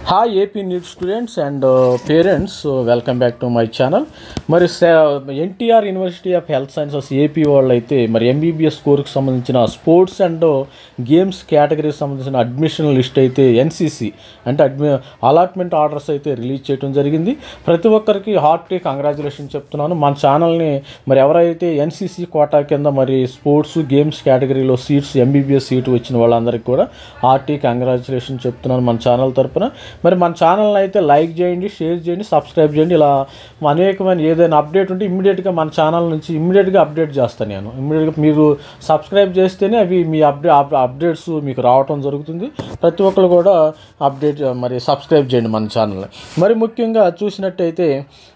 Hi AP NEET students and parents, welcome back to my channel. మరి NTR university of health sciences AP వాళ్ళు అయితే మరి MBBS కోర్సుకు సంబంధించిన స్పోర్ట్స్ అండ్ గేమ్స్ కేటగిరీకి సంబంధించిన అడ్మిషన్ లిస్ట్ అయితే NCC అంటే అలాట్మెంట్ ఆర్డర్స్ అయితే రిలీజ్ చేయడం జరిగింది. ప్రతి ఒక్కరికి హార్టీ కంగ్రాచులేషన్ చెప్తున్నాను. మన ఛానల్ని మరి ఎవరైతే NCC కోటా కింద మరి స్పోర్ట్స్ గేమ్స్ కేటగిరీలో సీట్స్ MBBS సీటు వచ్చిన వాళ్ళందరికీ కూడా హార్టీ కంగ్రాచులేషన్ చెప్తున్నాను మన ఛానల్ తరపున. మరి మన ఛానల్ని అయితే లైక్ చేయండి, షేర్ చేయండి, సబ్స్క్రైబ్ చేయండి. ఇలా అనేకమైన ఏదైనా అప్డేట్ ఉంటే ఇమ్మీడియట్గా మన ఛానల్ నుంచి ఇమ్మీడియట్గా అప్డేట్ చేస్తాను నేను. ఇమ్మీడియట్గా మీరు సబ్స్క్రైబ్ చేస్తేనే అవి మీ అప్డేట్స్ మీకు రావటం జరుగుతుంది. ప్రతి ఒక్కరు కూడా అప్డేట్ మరి సబ్స్క్రైబ్ చేయండి మన ఛానల్ని. మరి ముఖ్యంగా చూసినట్టయితే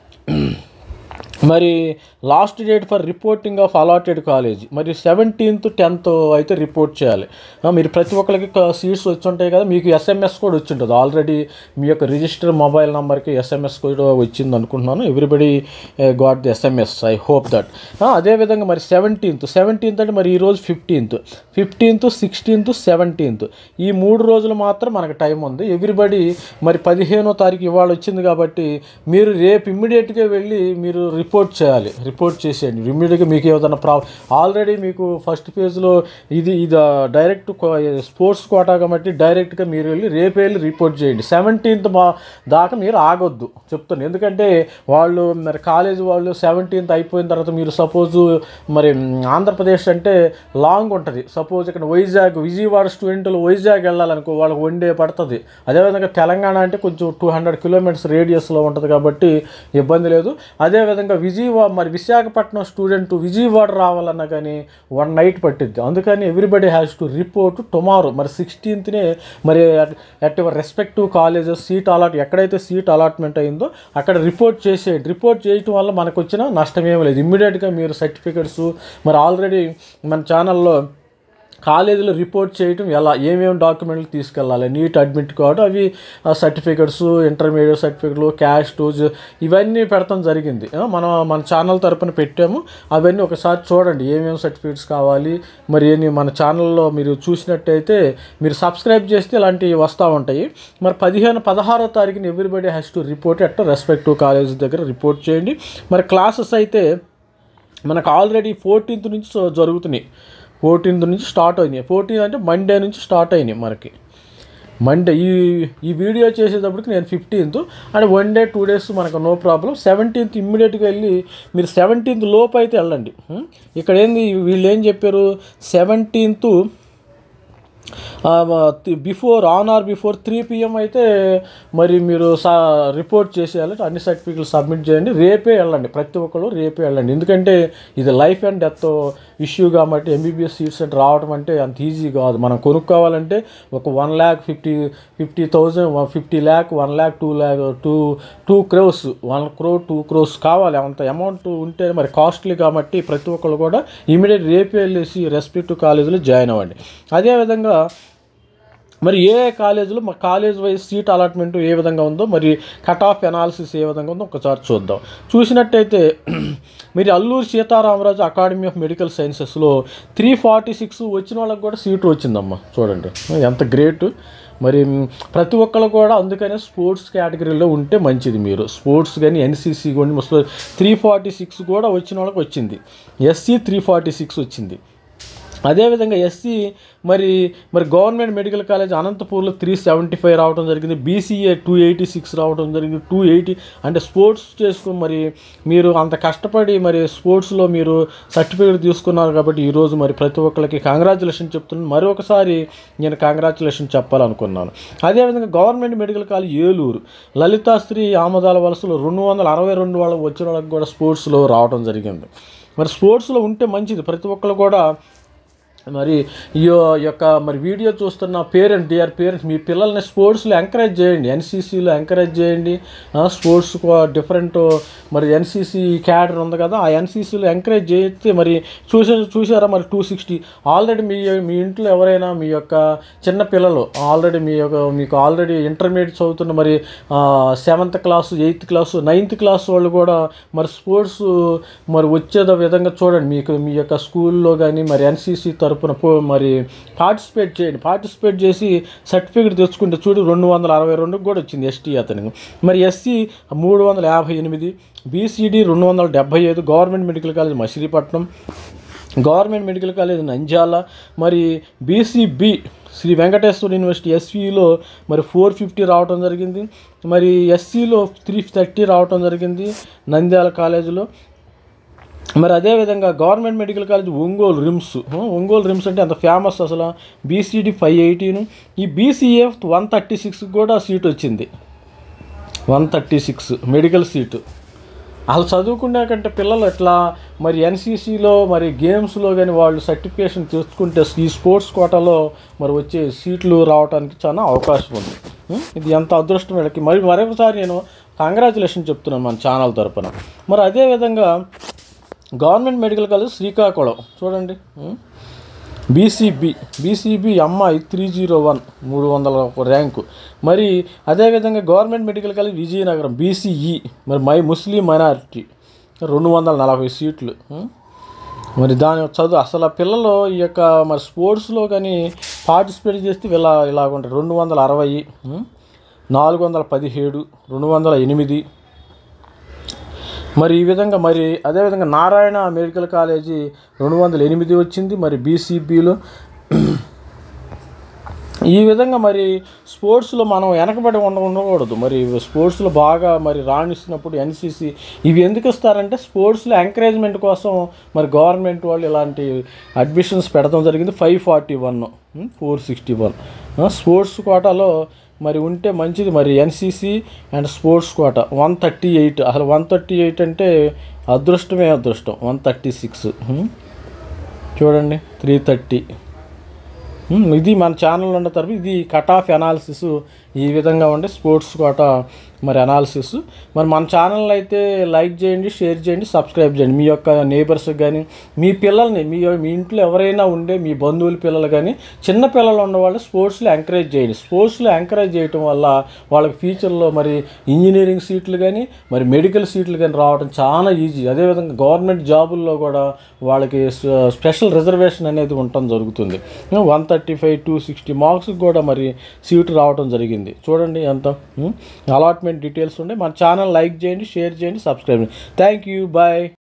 మరి last date for reporting of allotted college మరి 17th 10th అయితే రిపోర్ట్ చేయాలి. మీరు ప్రతి ఒక్కరికి సీట్స్ వచ్చి ఉంటాయి కదా, మీకు SMS కూడా వచ్చి ఉంటుంది ఆల్రెడీ. మీ యొక్క రిజిస్టర్ మొబైల్ నెంబర్కి SMS కూడా వచ్చింది అనుకుంటున్నాను. Everybody got the SMS, I hope that. అదేవిధంగా మరి 17th అంటే మరి ఈరోజు 15th 16th 17th ఈ 3 రోజులు మాత్రం మనకు టైం ఉంది. ఎవ్రీబడి మరి 15వ తారీఖు ఇవాళ వచ్చింది కాబట్టి మీరు రేపు ఇమ్మీడియట్గా వెళ్ళి మీరు రిపోర్ట్ చేయాలి. రిపోర్ట్ చేసేయండి ఇమ్మీడియట్గా. మీకు ఏదైనా ఆల్రెడీ మీకు ఫస్ట్ ఫేజ్లో ఇది డైరెక్ట్ స్పోర్ట్స్ కోటా కాబట్టి డైరెక్ట్గా మీరు రేపు వెళ్ళి రిపోర్ట్ చేయండి. 17th దాకా మీరు ఆగొద్దు చెప్తాను. ఎందుకంటే వాళ్ళు మరి కాలేజ్ వాళ్ళు 17th అయిపోయిన తర్వాత మీరు సపోజ్ మరి ఆంధ్రప్రదేశ్ అంటే లాంగ్ ఉంటుంది. సపోజ్ ఇక్కడ విజయవాడ స్టూడెంట్లు వైజాగ్ వెళ్ళాలనుకో వాళ్ళకి 1 day పడుతుంది. అదేవిధంగా తెలంగాణ అంటే కొంచెం 200 kilometers రేడియస్లో ఉంటుంది కాబట్టి ఇబ్బంది లేదు. అదేవిధంగా విశాఖపట్నం స్టూడెంట్ విజయవాడ రావాలన్నా కానీ 1 night పట్టిద్ది. అందుకని everybody has to report tomorrow మరి 16th మరి అట్ యువర్ రెస్పెక్టివ్ కాలేజెస్ ఎక్కడైతే సీట్ అలాట్మెంట్ అయిందో అక్కడ రిపోర్ట్ చేసేయండి. రిపోర్ట్ చేయటం వల్ల మనకు వచ్చిన నష్టం ఏమీ లేదు. ఇమ్మీడియట్గా మీరు సర్టిఫికెట్స్ మరి ఆల్రెడీ మన ఛానల్లో కాలేజీలో రిపోర్ట్ చేయటం ఏమేమి డాక్యుమెంట్లు తీసుకెళ్ళాలి, నీట్ అడ్మిట్ కార్డు, అవి సర్టిఫికెట్స్, ఇంటర్మీడియట్ సర్టిఫికెట్లు, క్యాస్ట్ ఇవన్నీ పెడతాం జరిగింది. మన ఛానల్ తరపున పెట్టాము. అవన్నీ ఒకసారి చూడండి ఏమేమి సర్టిఫికెట్స్ కావాలి. మరి మన ఛానల్లో మీరు చూసినట్టయితే మీరు సబ్స్క్రైబ్ చేస్తే ఇలాంటివి వస్తూ ఉంటాయి. మరి 16వ తారీఖున everybody has to report at respective college దగ్గర రిపోర్ట్ చేయండి. మరి క్లాసెస్ అయితే మనకు ఆల్రెడీ 14th నుంచి జరుగుతున్నాయి. 14th నుంచి స్టార్ట్ అయినాయి. 14th అంటే మండే నుంచి స్టార్ట్ అయినాయి మనకి. మండే ఈ వీడియో చేసేటప్పటికి నేను 15th అంటే 1 day 2 days మనకు నో ప్రాబ్లం. 17th ఇమ్మీడియట్గా వెళ్ళి మీరు 17th లోపు అయితే వెళ్ళండి. ఇక్కడ ఏంది వీళ్ళు ఏం చెప్పారు, 17th బిఫోర్ 3 PM అయితే మరి మీరు రిపోర్ట్ చేసేయాలి. అన్ని సర్టిఫికెట్లు సబ్మిట్ చేయండి. రేపే వెళ్ళండి, ప్రతి ఒక్కరు రేపే వెళ్ళండి. ఎందుకంటే ఇది లైఫ్ అండ్ డెత్ ఇష్యూ కాబట్టి MBBS సీట్స్ అంటే రావడం అంటే అంత ఈజీ కాదు. మనం కొనుక్కోవాలంటే ఒక 1,50,000 50 lakh 1 lakh 2 lakh 2 crores 1 crore 2 crores కావాలి. అంత అమౌంట్ ఉంటే మరి కాస్ట్లీ కాబట్టి ప్రతి ఒక్కరు కూడా ఇమీడియట్ రేపే వెళ్ళేసి రెస్పెక్టివ్ కాలేజీలో జాయిన్ అవ్వండి. అదేవిధంగా మరి ఏ కాలేజీలో మా కాలేజ్ వైజ్ సీట్ అలాట్మెంట్ ఏ విధంగా ఉందో, మరి కట్ ఆఫ్ అనాలిసిస్ ఏ విధంగా ఉందో ఒకసారి చూద్దాం. చూసినట్టయితే మీరు Alluri Sitaramaraju academy of medical సైన్సెస్లో 346 వచ్చిన వాళ్ళకి కూడా సీటు వచ్చిందమ్మా. చూడండి ఎంత గ్రేట్. మరి ప్రతి ఒక్కరు కూడా అందుకనే స్పోర్ట్స్ కేటగిరీలో ఉంటే మంచిది. మీరు స్పోర్ట్స్ కానీ NCC కానీ 346 కూడా వచ్చిన వాళ్ళకి వచ్చింది. SC 346 వచ్చింది. అదేవిధంగా SC మరి గవర్నమెంట్ మెడికల్ కాలేజ్ అనంతపూర్లో 375 రావడం జరిగింది. BCA 286 రావడం జరిగింది. 280 అంటే స్పోర్ట్స్ చేసుకుని మరి మీరు అంత కష్టపడి మరి స్పోర్ట్స్లో మీరు సర్టిఫికేట్ తీసుకున్నారు కాబట్టి ఈరోజు మరి ప్రతి ఒక్కరికి కంగ్రాచులేషన్ చెప్తున్నాను. మరొకసారి నేను కంగ్రాచులేషన్ చెప్పాలనుకున్నాను. అదేవిధంగా government medical college Eluru Lalithasri ఆమదాల వలసలో 262 వాళ్ళకి వచ్చిన వాళ్ళకి కూడా స్పోర్ట్స్లో రావడం జరిగింది. మరి స్పోర్ట్స్లో ఉంటే మంచిది. ప్రతి ఒక్కరు కూడా మరి ఈ యొక్క మరి వీడియో చూస్తున్న డియర్ పేరెంట్స్ మీ పిల్లల్ని స్పోర్ట్స్లో ఎంకరేజ్ చేయండి. NCCలో ఎంకరేజ్ చేయండి. స్పోర్ట్స్ డిఫరెంట్ మరి NCC క్యాడర్ ఉంది కదా, ఆ NCCలో ఎంకరేజ్ చేస్తే మరి చూసారా మరి 260 ఆల్రెడీ మీ ఇంట్లో ఎవరైనా మీ యొక్క చిన్న పిల్లలు ఆల్రెడీ మీకు ఆల్రెడీ ఇంటర్మీడియట్ చదువుతున్న మరి 7th class 8th class 9th class వాళ్ళు కూడా మరి స్పోర్ట్స్ మరి వచ్చే విధంగా చూడండి. మీ యొక్క స్కూల్లో కానీ మరి NCC తరపు తరపున మరి పార్టిసిపేట్ చేయండి. పార్టిసిపేట్ చేసి సర్టిఫికేట్ తెచ్చుకుంటే చూడు 262 కూడా వచ్చింది ఎస్టీ అతనికి. మరి SC 358, BCD 275, government medical college Machilipatnam, government medical college Nandyal, మరి బీసీబీ శ్రీ వెంకటేశ్వర యూనివర్సిటీ ఎస్వీలో మరి 450 రావటం జరిగింది. మరి ఎస్సీలో 330 రావటం జరిగింది నంద్యాల కాలేజీలో. మరి అదేవిధంగా government medical college Ongole RIMS అంటే అంత ఫేమస్ అసలు. బీసీడీ 518, ఈ బీసీఏ 136 కూడా సీట్ వచ్చింది. 136 మెడికల్ సీటు. వాళ్ళు చదువుకునే కంటే పిల్లలు ఎట్లా మరి ఎన్సీసీలో మరి గేమ్స్లో కానీ వాళ్ళు సర్టిఫికేషన్ తెచ్చుకుంటే ఈ స్పోర్ట్స్ కోటాలో మరి వచ్చే సీట్లు రావడానికి చాలా అవకాశం ఉంది. ఇది ఎంత అదృష్టం వీళ్ళకి. మరొకసారి నేను కంగ్రాచులేషన్ చెప్తున్నాను మన ఛానల్ తరపున. మరి అదేవిధంగా గవర్నమెంట్ మెడికల్ కాలేజ్ శ్రీకాకుళం చూడండి, బీసీబీ అమ్మాయి 301 300 ర్యాంకు. మరి అదేవిధంగా government medical college Vizianagaram BCE మరి ముస్లిం మైనారిటీ 240 సీట్లు. మరి దాని చదువు అసలు ఆ పిల్లలు ఈ యొక్క మరి స్పోర్ట్స్లో కానీ పార్టిసిపేట్ చేస్తే ఇలాగుంటాయి. 260, 417, 208. మరి ఈ విధంగా మరి అదేవిధంగా నారాయణ మెడికల్ కాలేజీ 208 వచ్చింది మరి బీసీబీలో. ఈ విధంగా మరి స్పోర్ట్స్లో మనం వెనకబడి ఉండకూడదు. మరి స్పోర్ట్స్లో బాగా మరి రాణిస్తున్నప్పుడు ఎన్సీసీ ఇవి ఎందుకు ఇస్తారంటే స్పోర్ట్స్లో ఎంకరేజ్మెంట్ కోసం మరి గవర్నమెంట్ వాళ్ళు ఇలాంటి అడ్మిషన్స్ పెడతాం జరిగింది. 541, 461 స్పోర్ట్స్ కోటాలో మరి ఉంటే మంచిది. మరి ఎన్సీసీ అండ్ స్పోర్ట్స్ కోటా 138, అసలు 138 అంటే అదృష్టం. 136 చూడండి, 330. ఇది మన ఛానల్లో ఉన్న తరపు ఇది కట్ ఆఫ్ అనాలిసిస్ ఈ విధంగా ఉండే స్పోర్ట్స్ కోటా మరి అనాలిసిస్. మరి మన ఛానల్ అయితే లైక్ చేయండి, షేర్ చేయండి, సబ్స్క్రైబ్ చేయండి. మీ యొక్క నేబర్స్కి కానీ మీ పిల్లల్ని మీ ఇంట్లో ఎవరైనా ఉండే మీ బంధువుల పిల్లలు కానీ చిన్న పిల్లలు ఉన్నవాళ్ళు స్పోర్ట్స్లో ఎంకరేజ్ చేయండి. స్పోర్ట్స్లో ఎంకరేజ్ చేయటం వల్ల వాళ్ళకి ఫ్యూచర్లో మరి ఇంజనీరింగ్ సీట్లు కానీ మరి మెడికల్ సీట్లు కానీ రావడం చాలా ఈజీ. అదేవిధంగా గవర్నమెంట్ జాబుల్లో కూడా వాళ్ళకి స్పెషల్ రిజర్వేషన్ అనేది ఉండటం జరుగుతుంది. 135, 260 మార్క్స్కి కూడా మరి సీటు రావడం జరిగింది. చూడండి ఎంత అలాట్మెంట్ డీటెయిల్స్ ఉండే. మన ఛానల్ లైక్ చేయండి, షేర్ చేయండి, సబ్స్క్రైబ్ చేయండి. Thank you, bye.